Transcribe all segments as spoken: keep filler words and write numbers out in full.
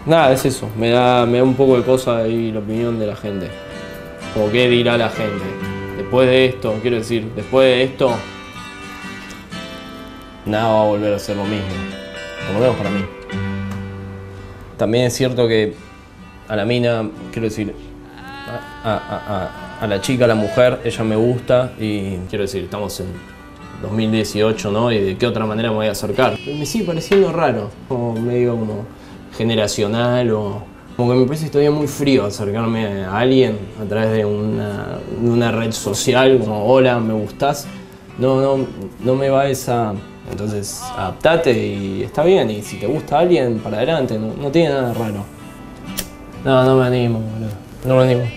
Nada, es eso. Me da, me da un poco de cosa ahí la opinión de la gente. Como qué dirá la gente. Después de esto, quiero decir, después de esto, nada va a volver a ser lo mismo. Por lo menos para mí. También es cierto que a la mina, quiero decir, a, a, a, a la chica, a la mujer, ella me gusta y quiero decir, estamos en dos mil dieciocho, ¿no? Y de qué otra manera me voy a acercar. Me sigue pareciendo raro, como medio como generacional o como que me parece todavía muy frío acercarme a alguien a través de una, de una red social como hola, me gustás. No, no, no me va esa... Entonces, adaptate y está bien. Y si te gusta alguien, para adelante, no, no tiene nada raro. No, no me animo, boludo. No me animo.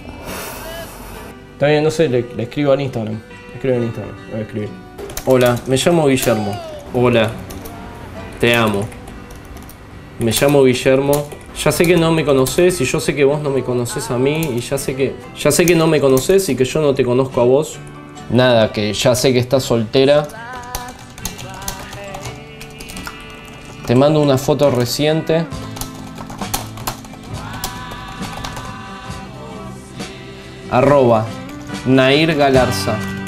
Está bien, no sé, le, le escribo en Instagram. Le escribo en Instagram, voy a escribir. Hola, me llamo Guillermo. Hola, te amo. Me llamo Guillermo. Ya sé que no me conocés y yo sé que vos no me conocés a mí y ya sé que ya sé que no me conocés y que yo no te conozco a vos. Nada, que ya sé que estás soltera. Te mando una foto reciente. Arroba Nair Galarza.